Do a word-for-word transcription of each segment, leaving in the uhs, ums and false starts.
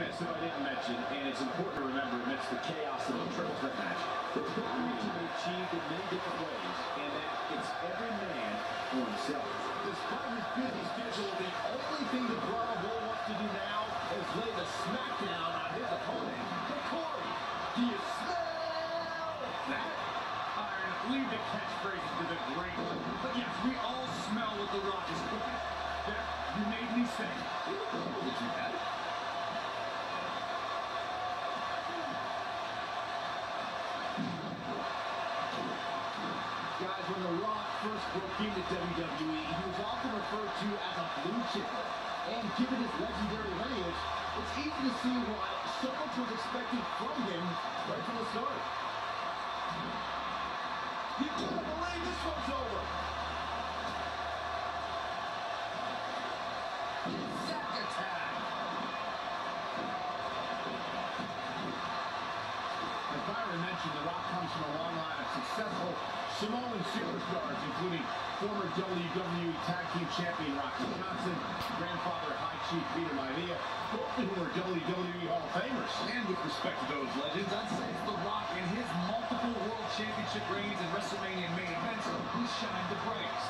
miss that I didn't mention, and it's important to remember amidst the chaos of a triple threat match, the victory can be achieved in many different ways, and that it's every man for himself. Despite his busy schedule, the only thing that Bravo Bull wants to do now is lay the smackdown on his opponent. Hey, Corey, do you smell that? Iron, leave the catchphrases to the great one. But yes, we all smell what The Rock is cooking. There, you made me say. You don't know that you had it. Guys, when The Rock first broke into W W E, he was often referred to as a blue chipper. And given his legendary lineage, it's easy to see why so much was expected from him right from the start. You can't believe this one's over. Zack attack. As Byron mentioned, The Rock comes from a long line of successful Samoan superstars, including former W W E Tag Team Champion Rocky Johnson, grandfather High Chief Peter Maivia, both who were W W E Hall of Famers. And with respect to those legends, I'd say it's The Rock and his multiple World Championship reigns and WrestleMania main events who shined the brightest.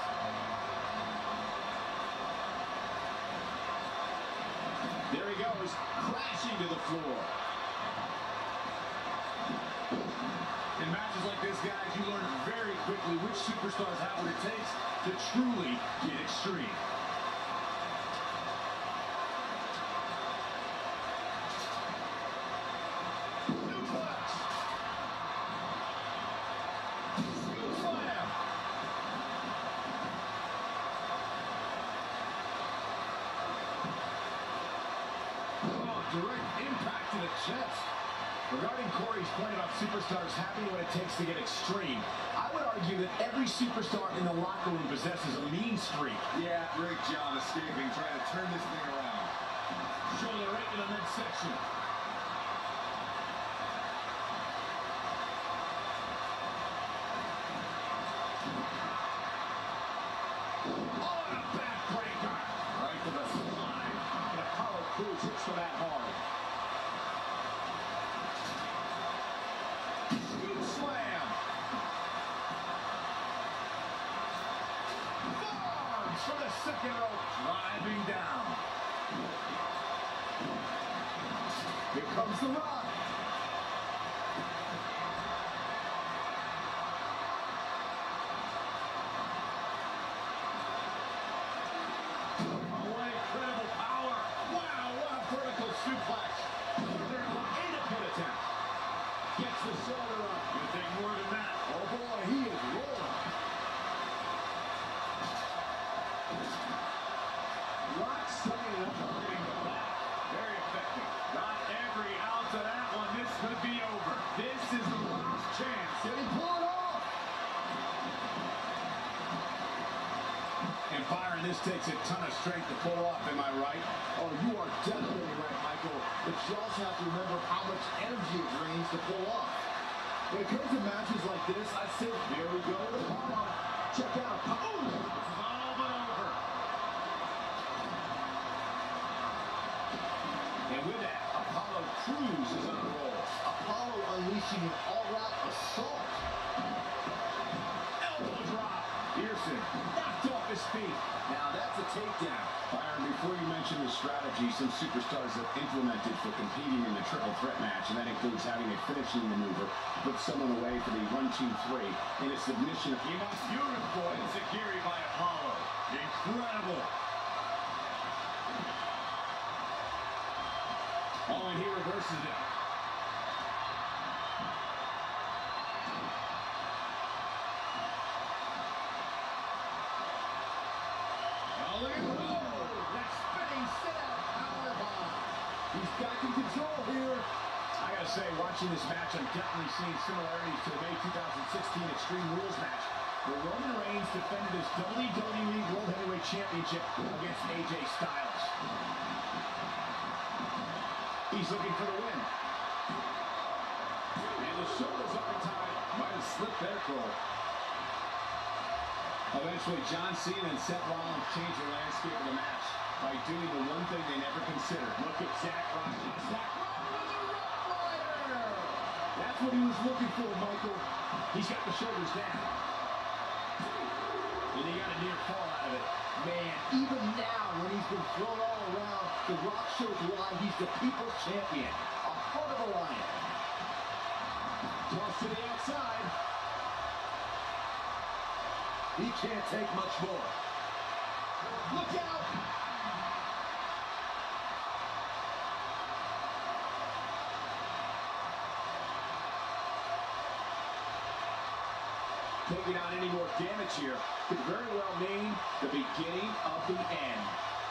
There he goes, crashing to the floor. In matches like this, guys, you learn very quickly which superstars have what it takes to truly get extreme. Suplex. Scoop slam. Oh, direct impact to the chest. Regarding Corey's point about superstars having what it takes to get extreme, I would argue that every superstar in the locker room possesses a mean streak. Yeah, great job escaping, trying to turn this thing around. Shoulder right to the midsection. Oh, and a backbreaker. Right to the spine. And Apollo Crews hits for that hard. Scoop slam. Forearms from the second rope, driving down. Here comes The Rock. Oh, what incredible power. Wow, what a vertical suplex. There are eight a pin attack. Gets the shoulder up. You think more than that. Oh boy, he is rolling. Rock setting it up and getting the back. Very effective. Got every ounce of that one. This could be over. This is The Rock's chance. Can he pull it off? And Byron, this takes a ton of strength to pull off, am I right? Oh, you are definitely right, Michael. But you also have to remember how much energy it drains to pull off. When it comes to matches like this, I say, there we go. Apollo. Check out. Oh! This is all but over. And with that, Apollo Crews is on a roll. Apollo unleashing an all-out assault. Elbow drop. Pearson knocked off his feet. Now that's a takedown. Byron, before you mention the strategy some superstars have implemented for competing in the triple threat match, and that includes having a finishing maneuver, put someone away for the one, two, three, and a submission of Ema. Beautiful enziguri by Apollo. Incredible. Oh, and he reverses it. Oh, look at that. That spinning sit-out powerbomb. He's back in control here. I gotta say, watching this match, I'm definitely seeing similarities to the May two thousand sixteen Extreme Rules match, where Roman Reigns defended his W W E World Heavyweight Championship against A J Styles. He's looking for the win. And the shoulders up in time. Might have slipped there, Cole. Eventually, John Cena and Seth Rollins changed the landscape of the match. by doing the one thing they never considered. Look at Zack Ryder. Zack Ryder. That's what he was looking for, Michael. He's got the shoulders down. And he got a near fall out of it. Man, even now, when he's been thrown all around, The Rock shows why he's the people's champion. A heart of a lion. Toss to the outside. He can't take much more. Look out! Taking on any more damage here could very well mean the beginning of the end.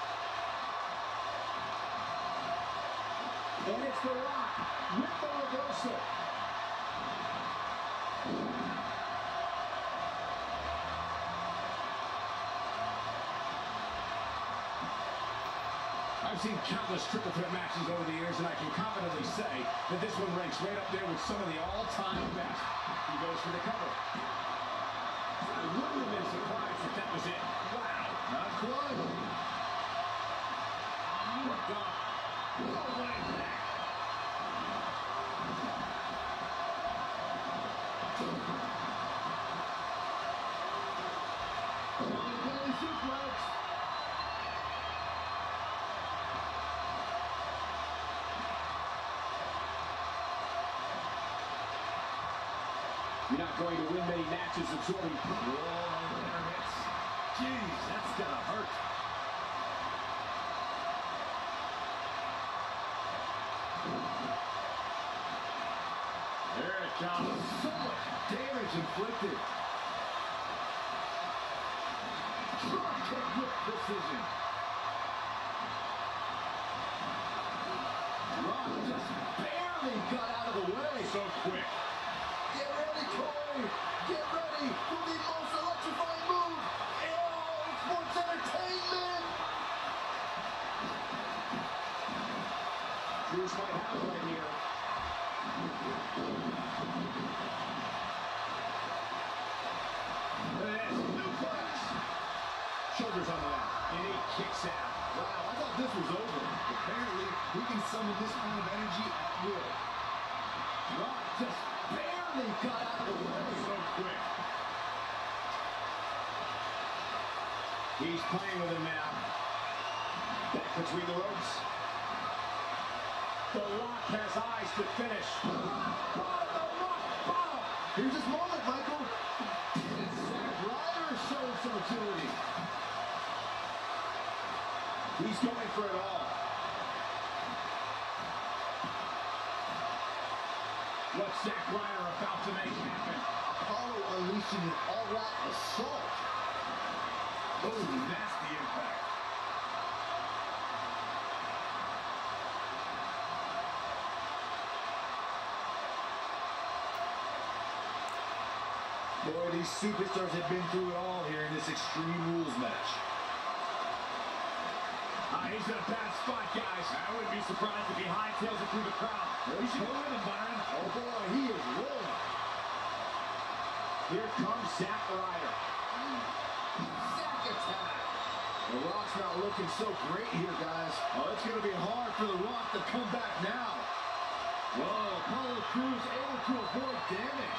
And it's The Rock with the reversal. I've seen countless triple threat matches over the years, and I can confidently say that this one ranks right up there with some of the all-time best. He goes for the cover. I wouldn't have been surprised if that was it. Wow. Not quite. Look up. No way back. Belly suplex. You're not going to win many matches absorbing. Whoa, there hits. Jeez, that's gonna hurt. There it comes. So much damage inflicted. Drop kick with precision. Rock just barely got out of the way. So quick. Get ready, Corey. Get ready for the most electrifying move in all sports entertainment. Cruz might have it right here. Suplex. Shoulders on the mat. And he kicks out. Wow, I thought this was over. Apparently, we can summon this kind of energy at will. Rock just barely got out of the way. So quick. He's playing with him now. Back between the ropes. The Rock has eyes to finish. Oh, the Rock bomb. Here's his moment, Michael. And Zack Ryder showing some agility. He's going for it all. What's Zack Ryder about to make happen? Apollo unleashing an all-out assault. Oh, that's the impact. Boy, these superstars have been through it all here in this Extreme Rules match. Uh, he's in a bad spot, guys. I wouldn't be surprised if he hightails it through the crowd. You should go with him, Byron. Oh boy, he is rolling. Here comes Zack Ryder. Zack attack. The Rock's not looking so great here, guys. Oh, it's going to be hard for The Rock to come back now. Whoa, Apollo Crews able to avoid damage.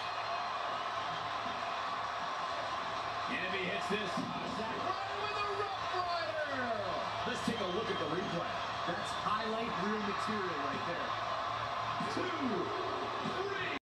And if he hits this, uh, Zack Ryder with a Rough Rider. Let's take a look at the replay. That's highlight reel material right there. Two, three.